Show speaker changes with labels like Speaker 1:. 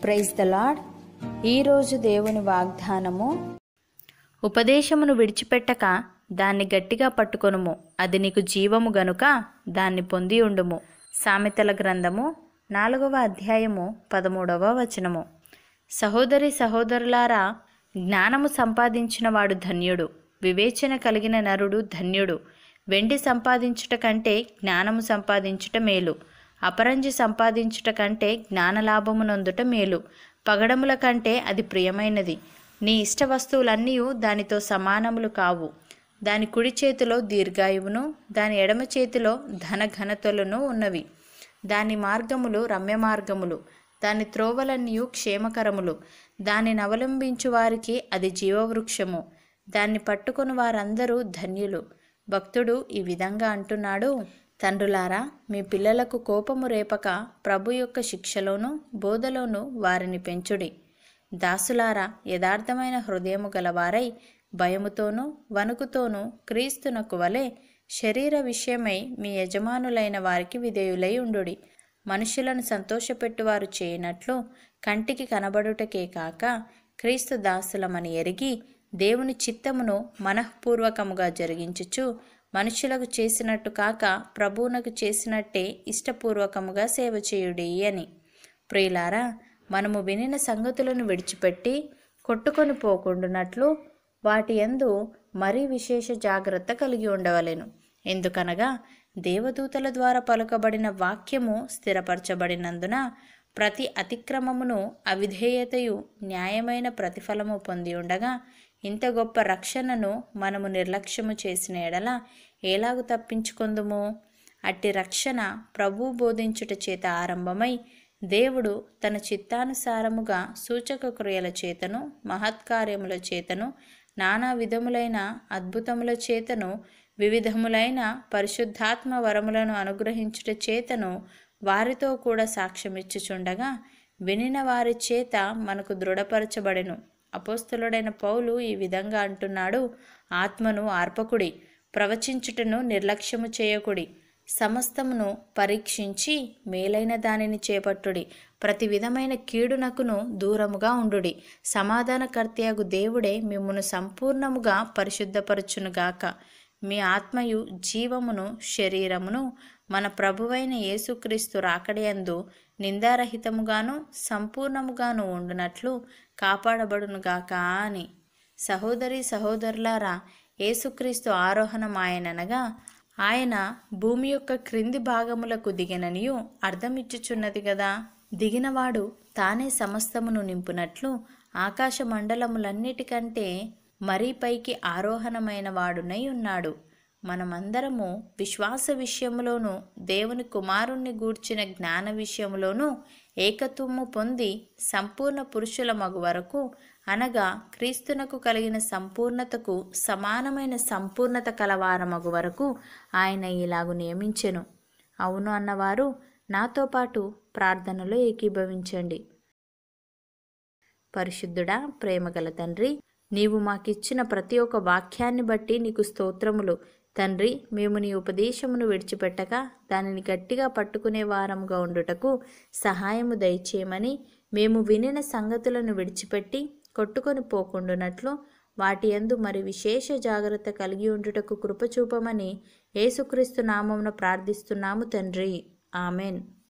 Speaker 1: Praise the lord. ఈరోజు దేవుని వాగ్దానము, ఉపదేశమును విడిచిపెట్టక దాన్ని గట్టిగా పట్టుకొనుము, అది నీకు జీవము గనుక దాన్ని పొంది ఉండుము. సామెతల గ్రంథము 4వ అధ్యాయము 13వ వచనము. సహోదరి సహోదరులారా, జ్ఞానము సంపాదించిన వాడు ధన్యుడు, వివేచన కలిగిన నరుడు ధన్యుడు. వెండి సంపాదించుట కంటే జ్ఞానము సంపాదించుట మేలు, అపరంజి సంపాదించుట కంటే జ్ఞానలాభము నొందుట మేలు. పగడముల కంటే అది ప్రియమైనది. నీ ఇష్ట వస్తువులన్నీ దానితో సమానములు కావు. దాని కుడి చేతిలో దీర్ఘాయువును, దాని ఎడమ చేతిలో ధనఘనతలను ఉన్నవి. దాని మార్గములు రమ్య మార్గములు, దాని త్రోవలన్నీ క్షేమకరములు. దానిని అవలంబించు వారికి అది జీవవృక్షము, దాన్ని పట్టుకొని వారందరూ ధన్యులు. భక్తుడు ఈ విధంగా అంటున్నాడు, తండ్రులారా, మీ పిల్లలకు కోపము రేపక ప్రభు యొక్క శిక్షలోను బోధలోను వారిని పెంచుడి. దాసులారా, యథార్థమైన హృదయము గలవారై భయముతోనూ వణుకుతోనూ క్రీస్తునకు వలె శరీర విషయమై మీ యజమానులైన వారికి విధేయులై ఉండుడి. మనుషులను సంతోషపెట్టువారు చేయనట్లు కంటికి కనబడుటకే కాక క్రీస్తు దాసులమని ఎరిగి దేవుని చిత్తమును మనఃపూర్వకముగా జరిగించుచు మనుషులకు చేసినట్టు కాక ప్రభువునకు చేసినట్టే ఇష్టపూర్వకముగా సేవ చేయుడి అని. ప్రియులారా, మనము వినిన సంగతులను విడిచిపెట్టి కొట్టుకొని పోకుండునట్లు వాటి యందు మరీ విశేష జాగ్రత్త కలిగి ఉండవలెను. ఎందుకనగా దేవదూతల ద్వారా పలుకబడిన వాక్యము స్థిరపరచబడినందున ప్రతి అతిక్రమమును అవిధేయతయు న్యాయమైన ప్రతిఫలము పొంది ఉండగా, ఇంత గొప్ప రక్షణను మనము నిర్లక్ష్యము చేసిన ఎడల ఎలాగు తప్పించుకొందుము? అట్టి రక్షణ ప్రభువు బోధించుట చేత ఆరంభమై దేవుడు తన చిత్తానుసారముగా సూచక క్రియల చేతను మహత్కార్యముల చేతను నానా విధములైన అద్భుతముల చేతను వివిధములైన పరిశుద్ధాత్మ వరములను అనుగ్రహించుట చేతను వారితో కూడా సాక్ష్యమిచ్చుచుండగా వినిన వారి చేత మనకు దృఢపరచబడెను. అపోస్తలుడైన పౌలు ఈ విధంగా అంటున్నాడు, ఆత్మను ఆర్పకుడి, ప్రవచించుటను నిర్లక్ష్యము చేయకుడి, సమస్తమును పరీక్షించి మేలైన దానిని చేపట్టుడి, ప్రతి విధమైన కీడునకును దూరముగా ఉండుడి. సమాధానకర్తయగు దేవుడే మిమ్మును సంపూర్ణముగా పరిశుద్ధపరచునుగాక. మీ ఆత్మయు జీవమును శరీరమును మన ప్రభువైన యేసుక్రీస్తు రాకడయందు నిందారహితముగాను సంపూర్ణముగాను ఉండునట్లు కాపాడబడునుగాక అని. సహోదరి సహోదరులారా, యేసుక్రీస్తు ఆరోహణమాయననగా ఆయన భూమి యొక్క క్రింది భాగములకు దిగిననియు అర్థమిచ్చుచున్నది గదా. దిగినవాడు తానే సమస్తమును నింపునట్లు ఆకాశ మండలములన్నిటికంటే మరీ పైకి ఆరోహణమైన వాడునై ఉన్నాడు. మనమందరము విశ్వాస విషయములోను దేవుని కుమారుణ్ణి గూర్చిన జ్ఞాన విషయములోను ఏకత్వము పొంది సంపూర్ణ పురుషుల మగు వరకు, అనగా క్రీస్తునకు కలిగిన సంపూర్ణతకు సమానమైన సంపూర్ణత కలవారమగు వరకు ఆయన ఇలాగు నియమించెను. అవును అన్నవారు నాతో పాటు ప్రార్థనలో ఏకీభవించండి. పరిశుద్ధుడా, ప్రేమగల తండ్రి, నీవు మాకిచ్చిన ప్రతి ఒక్క వాక్యాన్ని బట్టి నీకు స్తోత్రములు. తండ్రి, మేము నీ ఉపదేశమును విడిచిపెట్టక దానిని గట్టిగా పట్టుకునే వారముగా ఉండుటకు సహాయము దయచేయమని, మేము వినిన సంగతులను విడిచిపెట్టి కొట్టుకొని పోకుండునట్లు వాటి యందు మరి విశేష జాగ్రత్త కలిగి ఉండుటకు కృపచూపమని యేసుక్రీస్తు నామమున ప్రార్థిస్తున్నాము తండ్రి. ఆమెన్.